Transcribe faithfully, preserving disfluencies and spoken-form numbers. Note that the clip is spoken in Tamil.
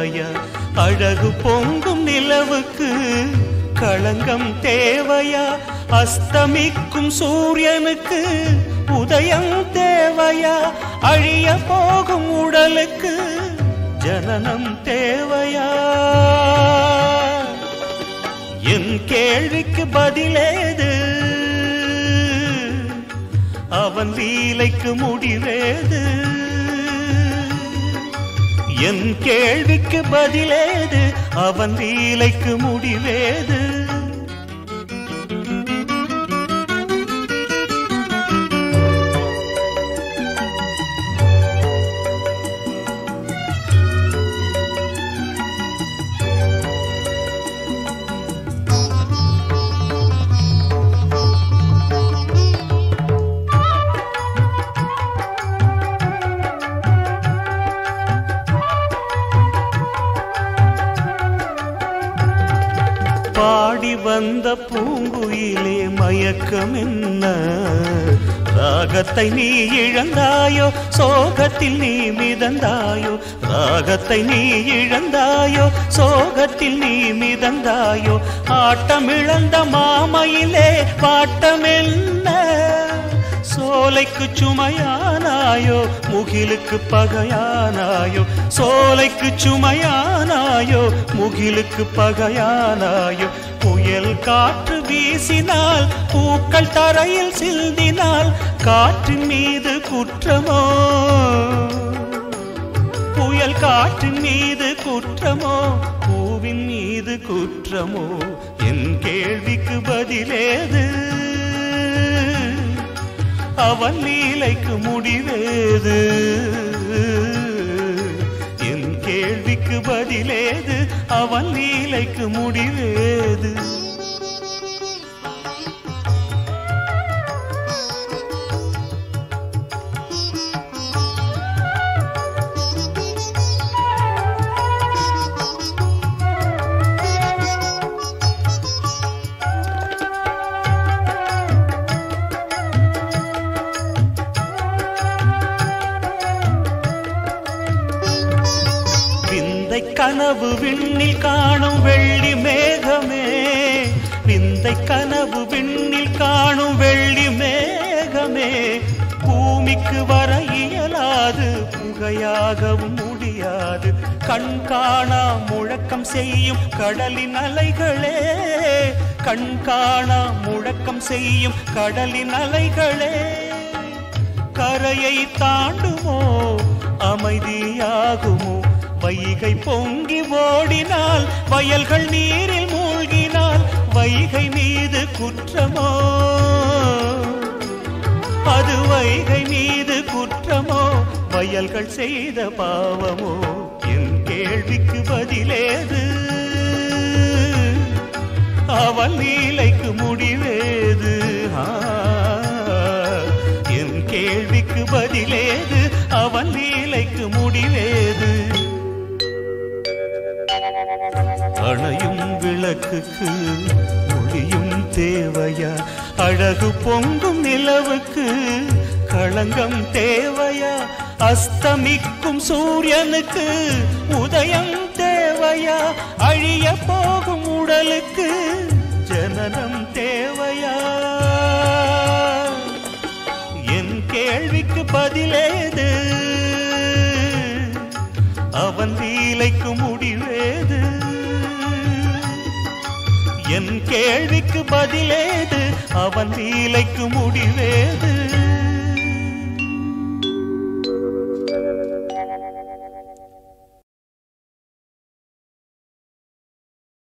தேவையா அழகு பொங்கும் நிலவுக்கு களங்கம் தேவையா அஸ்தமிக்கும் சூரியனுக்கு உதயம் தேவையா அழிய போகும் உடலுக்கு ஜனனம் தேவையா என் கேள்விக்கு பதிலேது அவன் லீலைக்கு முடிவேது என் கேள்விக்கு பதிலேது அவன் லீலைக்கு முடிவேது பாடி வந்த பூங்குயிலே மயக்கம் என்ன ராகத்தை நீ இழந்தாயோ சோகத்தில் நீ மிதந்தாயோ ராகத்தை நீ இழந்தாயோ சோகத்தில் நீ மிதந்தாயோ ஆட்டமிழந்த மாமையிலே பாட்டம் என்ன சோலைக்கு சுமையானாயோ முகிலுக்கு பகையானாயோ சோலைக்கு சுமையானாயோ முகிலுக்கு பகையானாயோ புயல் காற்று வீசினால் பூக்கள் தரையில் சிந்தினால் காற்றின் மீது குற்றமோ புயல் காற்றின் மீது குற்றமோ பூவின் மீது குற்றமோ என் கேள்விக்கு பதிலேது அவன் லீலைக்கு முடிவேது என் கேள்விக்கு பதிலேது அவன் லீலைக்கு முடிவேது கனவு விண்ணில் காணும் வெள்ளி மேகமே விந்தை கனவு விண்ணில் காணும் வெள்ளி மேகமே பூமிக்கு வர இயலாது புகையாகவும் முடியாது கண் காணா முழக்கம் செய்யும் கடலின் அலைகளே கண் காணா முழக்கம் செய்யும் கடலின் அலைகளே கரையை தாண்டுமோ அமைதியாகுமோ வைகை பொங்கி ஓடினால் வயல்கள் நீரில் மூழ்கினால் வைகை மீது குற்றமோ அது வைகை மீது குற்றமோ வயல்கள் செய்த பாவமோ என் கேள்விக்கு பதிலேது அவன் லீலைக்கு முடிவேது என் கேள்விக்கு பதிலேது அவன் லீலைக்கு முடிவேது அணையும் விளக்குக்கு ஒளியும் தேவையா அழகு பொங்கும் நிலவுக்கு களங்கம் தேவையா அஸ்தமிக்கும் சூரியனுக்கு உதயம் தேவையா அழிய போகும் உடலுக்கு ஜனனம் தேவையா என் கேள்விக்கு பதிலேது அவன் லீலைக்கு முடிவேது என் கேள்விக்கு பதிலேது அவன் லீலைக்கு முடிவேது